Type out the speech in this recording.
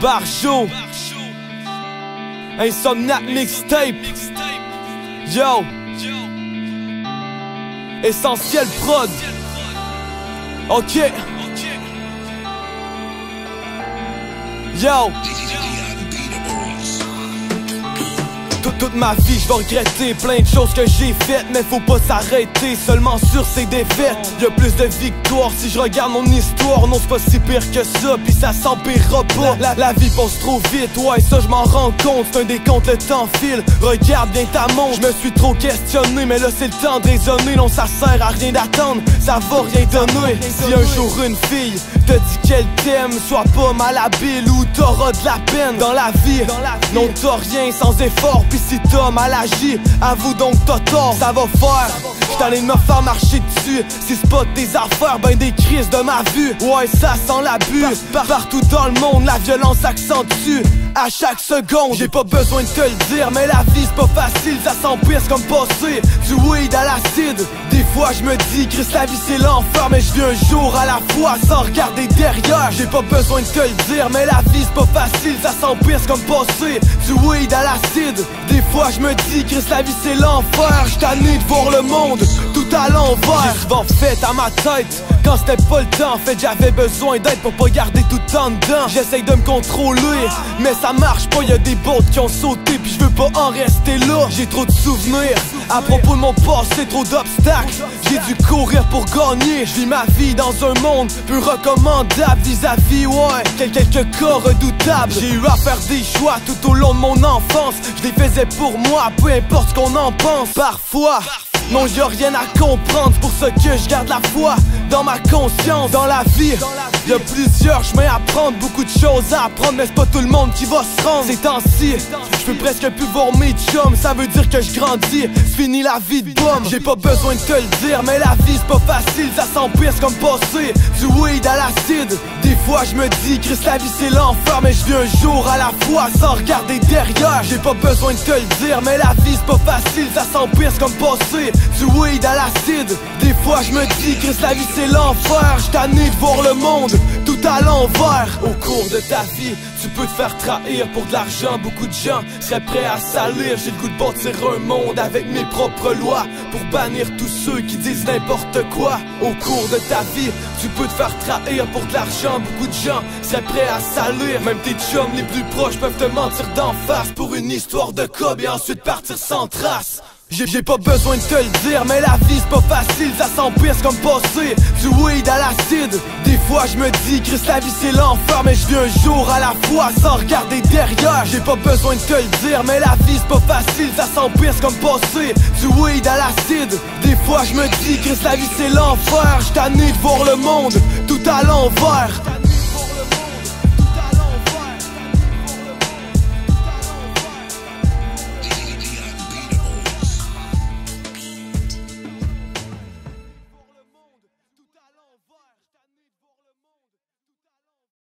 Barjo, Insomniac Mixtape, yo, Essentiel Prod, ok, yo. Toute ma vie je vais regretter plein de choses que j'ai faites, mais faut pas s'arrêter seulement sur ces défaites. Y'a plus de victoires si je regarde mon histoire. Non, c'est pas si pire que ça, pis ça s'empirera pas. La vie passe trop vite, ouais, ça je m'en rends compte. C'est un décompte, le temps file, regarde bien ta montre. Je me suis trop questionné, mais là c'est le temps de raisonner. Non, ça sert à rien d'attendre, ça va rien donner. Si un jour une fille te dit qu'elle t'aime, sois pas malhabile ou t'auras de la peine dans la vie. Non, t'as rien sans effort, pis si t'as mal agi, avoue donc t'as tort, ça va faire. J't'en ai de me faire marcher dessus. Si c'est pas des affaires, ben des crises de ma vue. Ouais, ça sent l'abus. Partout dans le monde, la violence s'accentue à chaque seconde. J'ai pas besoin de te le dire, mais la vie c'est pas facile, ça s'empire comme passer du weed à l'acide. Des fois je me dis, Christ, la vie c'est l'enfer, mais je vis un jour à la fois sans regarder derrière. J'ai pas besoin de te le dire, mais la vie c'est pas facile, ça s'empire comme passer du weed à l'acide. Des fois je me dis, Christ, la vie c'est l'enfer, j'suis tanné de voir le monde tout à l'envers. J'ai souvent fait à ma tête quand c'était pas le temps. En fait j'avais besoin d'aide pour pas garder tout en dedans. J'essaye de me contrôler, mais ça marche pas, y'a des bottes qui ont sauté, puis je veux pas en rester là. J'ai trop de souvenirs à propos de mon passé, trop d'obstacles. J'ai dû courir pour gagner. Je vis ma vie dans un monde peu recommandable vis-à-vis, ouais, quelques cas redoutables. J'ai eu à faire des choix tout au long de mon enfance. Je les faisais pour moi, peu importe ce qu'on en pense. Parfois non, y'a rien à comprendre, c'est pour ça que je garde la foi dans ma conscience. Dans la vie, y'a plusieurs chemins à prendre, beaucoup de choses à apprendre, mais c'est pas tout le monde qui va se rendre. Ces temps-ci, je peux presque plus voir mes chums, ça veut dire que je grandis, c'est fini la vie de pomme. J'ai pas besoin de te le dire, mais la vie c'est pas facile, ça s'empire comme passer du weed à l'acide. Des fois je me dis, Christ, la vie c'est l'enfer, mais je vis un jour à la fois sans regarder derrière. J'ai pas besoin de te le dire, mais la vie c'est pas facile, ça s'empire comme passer du weed à l'acide. Des fois je me dis, Christ, la vie c'est l'enfer, j'suis tanné de voir le monde tout à l'envers. Au cours de ta vie, tu peux te faire trahir pour de l'argent. Beaucoup de gens seraient prêts à salir. J'ai le goût de bâtir un monde avec mes propres lois, pour bannir tous ceux qui disent n'importe quoi. Au cours de ta vie, tu peux te faire trahir pour de l'argent. Beaucoup de gens seraient prêts à salir. Même tes chums les plus proches peuvent te mentir d'en face pour une histoire de cob et ensuite partir sans trace. J'ai pas besoin de te le dire, mais la vie c'est pas facile, ça s'empire comme passer du weed à l'acide. Des fois je me dis, Christ, la vie c'est l'enfer, mais je vis un jour à la fois sans regarder derrière. J'ai pas besoin de te le dire, mais la vie c'est pas facile, ça s'empire comme passer du weed à l'acide. Des fois je me dis, Christ, la vie c'est l'enfer, j'suis tanné de voir le monde tout à l'envers.